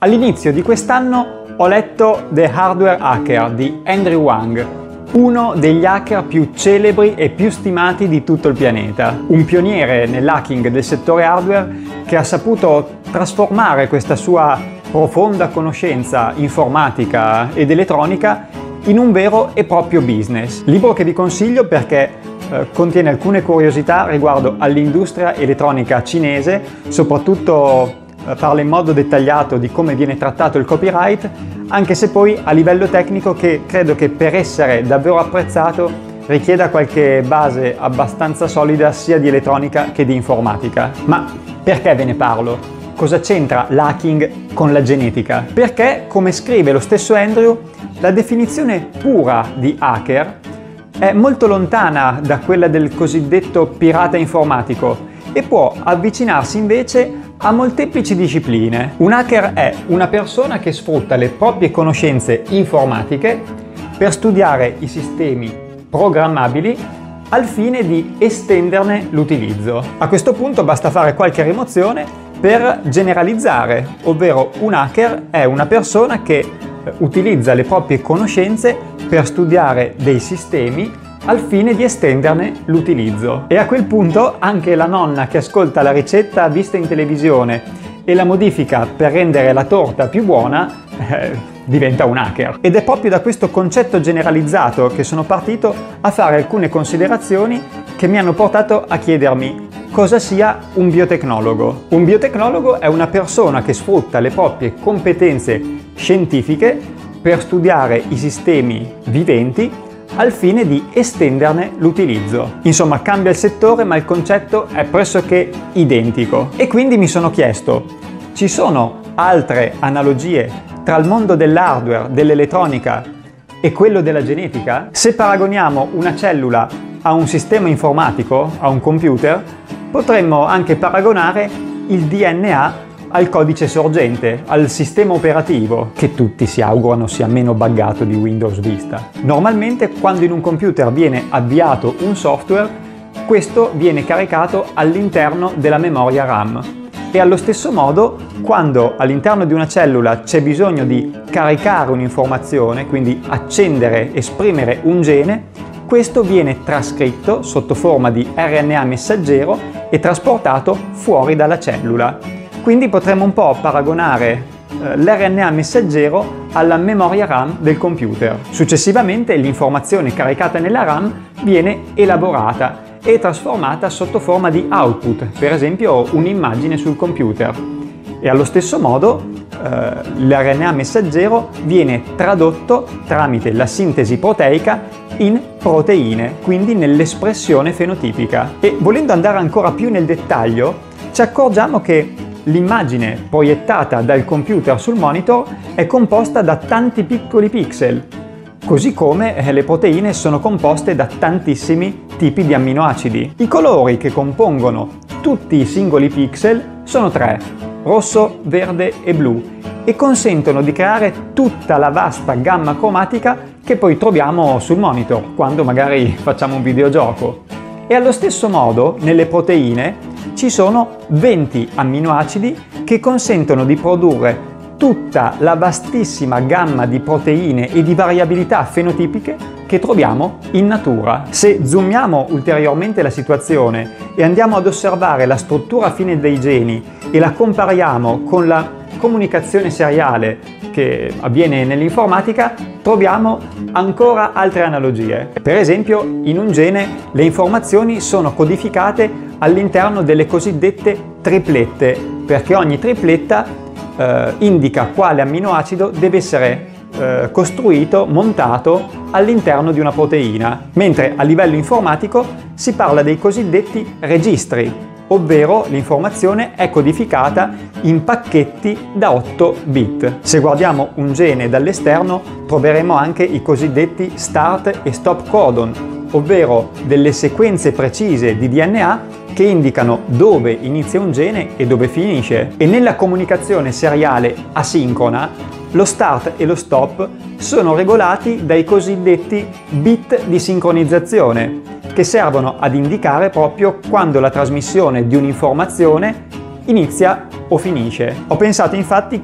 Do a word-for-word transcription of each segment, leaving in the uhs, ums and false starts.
All'inizio di quest'anno ho letto The Hardware Hacker di Andrew Wang, uno degli hacker più celebri e più stimati di tutto il pianeta. Un pioniere nell'hacking del settore hardware che ha saputo trasformare questa sua profonda conoscenza informatica ed elettronica in un vero e proprio business. Libro che vi consiglio perché eh, contiene alcune curiosità riguardo all'industria elettronica cinese, soprattutto eh, parla in modo dettagliato di come viene trattato il copyright, anche se poi a livello tecnico che credo che per essere davvero apprezzato richieda qualche base abbastanza solida sia di elettronica che di informatica. Ma perché ve ne parlo? Cosa c'entra l'hacking con la genetica? Perché, come scrive lo stesso Andrew, la definizione pura di hacker è molto lontana da quella del cosiddetto pirata informatico e può avvicinarsi invece a molteplici discipline. Un hacker è una persona che sfrutta le proprie conoscenze informatiche per studiare i sistemi programmabili al fine di estenderne l'utilizzo. A questo punto basta fare qualche rimozione per generalizzare, ovvero un hacker è una persona che utilizza le proprie conoscenze per studiare dei sistemi al fine di estenderne l'utilizzo. E a quel punto anche la nonna che ascolta la ricetta vista in televisione e la modifica per rendere la torta più buona eh, diventa un hacker. Ed è proprio da questo concetto generalizzato che sono partito a fare alcune considerazioni che mi hanno portato a chiedermi cosa sia un biotecnologo. Un biotecnologo è una persona che sfrutta le proprie competenze scientifiche per studiare i sistemi viventi al fine di estenderne l'utilizzo. Insomma, cambia il settore, ma il concetto è pressoché identico. E quindi mi sono chiesto, ci sono altre analogie tra il mondo dell'hardware, dell'elettronica e quello della genetica? Se paragoniamo una cellula a un sistema informatico, a un computer, potremmo anche paragonare il D N A al codice sorgente, al sistema operativo, che tutti si augurano sia meno buggato di Windows Vista. Normalmente quando in un computer viene avviato un software, questo viene caricato all'interno della memoria RAM. E allo stesso modo, quando all'interno di una cellula c'è bisogno di caricare un'informazione, quindi accendere, esprimere un gene, questo viene trascritto sotto forma di R N A messaggero e trasportato fuori dalla cellula. Quindi potremmo un po' paragonare eh, l'R N A messaggero alla memoria RAM del computer. Successivamente l'informazione caricata nella RAM viene elaborata e trasformata sotto forma di output, per esempio un'immagine sul computer. E allo stesso modo eh, l'R N A messaggero viene tradotto tramite la sintesi proteica in proteine, quindi nell'espressione fenotipica. E volendo andare ancora più nel dettaglio, ci accorgiamo che l'immagine proiettata dal computer sul monitor è composta da tanti piccoli pixel, così come le proteine sono composte da tantissimi tipi di amminoacidi. I colori che compongono tutti i singoli pixel sono tre: rosso, verde e blu, e consentono di creare tutta la vasta gamma cromatica che poi troviamo sul monitor quando magari facciamo un videogioco. E allo stesso modo nelle proteine ci sono venti amminoacidi che consentono di produrre tutta la vastissima gamma di proteine e di variabilità fenotipiche che troviamo in natura. Se zoomiamo ulteriormente la situazione e andiamo ad osservare la struttura fine dei geni e la compariamo con la comunicazione seriale che avviene nell'informatica, troviamo ancora altre analogie. Per esempio, in un gene le informazioni sono codificate all'interno delle cosiddette triplette, perché ogni tripletta eh, indica quale amminoacido deve essere eh, costruito, montato all'interno di una proteina, mentre a livello informatico si parla dei cosiddetti registri, ovvero l'informazione è codificata in pacchetti da otto bit. Se guardiamo un gene dall'esterno troveremo anche i cosiddetti start e stop codon, ovvero delle sequenze precise di D N A che indicano dove inizia un gene e dove finisce. E nella comunicazione seriale asincrona lo start e lo stop sono regolati dai cosiddetti bit di sincronizzazione, che servono ad indicare proprio quando la trasmissione di un'informazione inizia o finisce. Ho pensato infatti che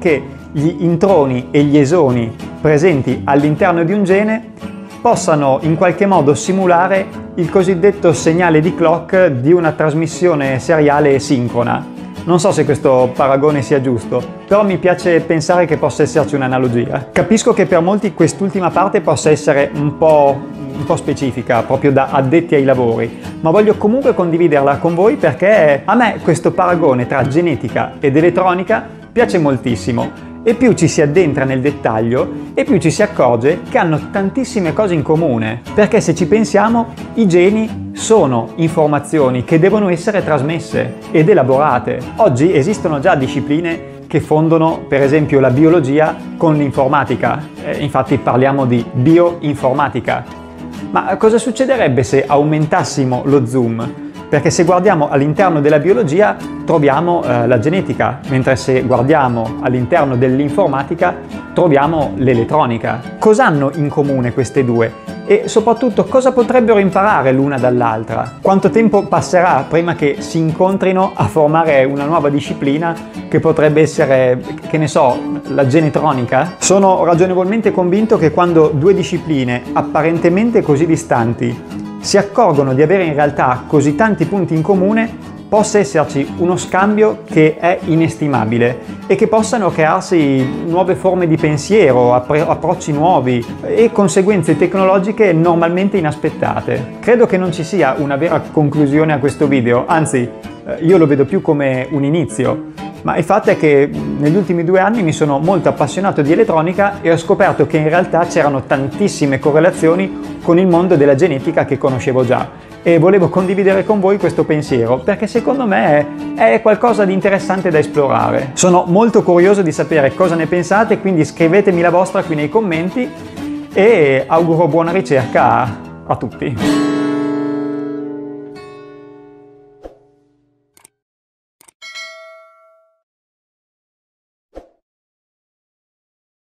gli introni e gli esoni presenti all'interno di un gene possano in qualche modo simulare il cosiddetto segnale di clock di una trasmissione seriale sincrona. Non so se questo paragone sia giusto, però mi piace pensare che possa esserci un'analogia. Capisco che per molti quest'ultima parte possa essere un po', un po' specifica, proprio da addetti ai lavori, ma voglio comunque condividerla con voi perché a me questo paragone tra genetica ed elettronica piace moltissimo. E più ci si addentra nel dettaglio e più ci si accorge che hanno tantissime cose in comune, perché se ci pensiamo i geni sono informazioni che devono essere trasmesse ed elaborate. Oggi esistono già discipline che fondono per esempio la biologia con l'informatica, eh, infatti parliamo di bioinformatica. Ma cosa succederebbe se aumentassimo lo zoom? Perché se guardiamo all'interno della biologia troviamo eh, la genetica, mentre se guardiamo all'interno dell'informatica troviamo l'elettronica. Cosa hanno in comune queste due? E soprattutto cosa potrebbero imparare l'una dall'altra? Quanto tempo passerà prima che si incontrino a formare una nuova disciplina che potrebbe essere, che ne so, la genetronica? Sono ragionevolmente convinto che quando due discipline apparentemente così distanti si accorgono di avere in realtà così tanti punti in comune, possa esserci uno scambio che è inestimabile e che possano crearsi nuove forme di pensiero, approcci nuovi e conseguenze tecnologiche normalmente inaspettate. Credo che non ci sia una vera conclusione a questo video, anzi io lo vedo più come un inizio. Ma il fatto è che negli ultimi due anni mi sono molto appassionato di elettronica e ho scoperto che in realtà c'erano tantissime correlazioni con il mondo della genetica che conoscevo già e volevo condividere con voi questo pensiero perché secondo me è qualcosa di interessante da esplorare. Sono molto curioso di sapere cosa ne pensate, quindi scrivetemi la vostra qui nei commenti e auguro buona ricerca a tutti.